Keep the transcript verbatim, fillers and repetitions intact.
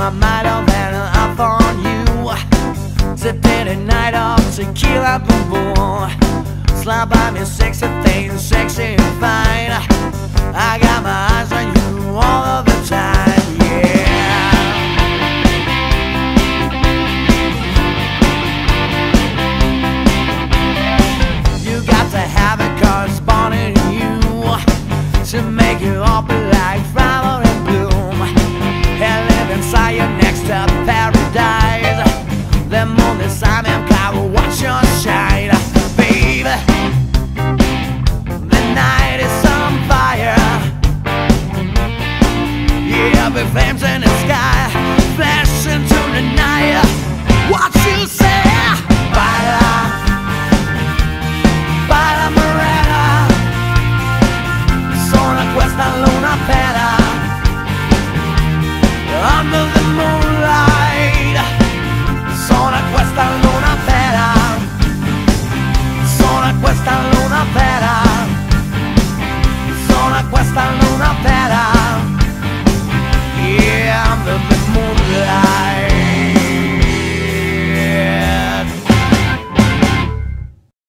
I might have had an up on you. Sipping a night of tequila, boom boom. Slide by me, sexy things, sexy and fine. I got my eyes on you all of the time, yeah. You got to have it corresponding to you to make you open like flower in bloom and live inside your next to paradise. The moon is time and I will watch your shine, baby. The night is on fire, yeah, big flames in the sky, flash into the night. What you say? Baila, baila morena, sono questa luna pera, under the moonlight. Sono questa luna pera, sono questa luna pera, sono questa luna pera.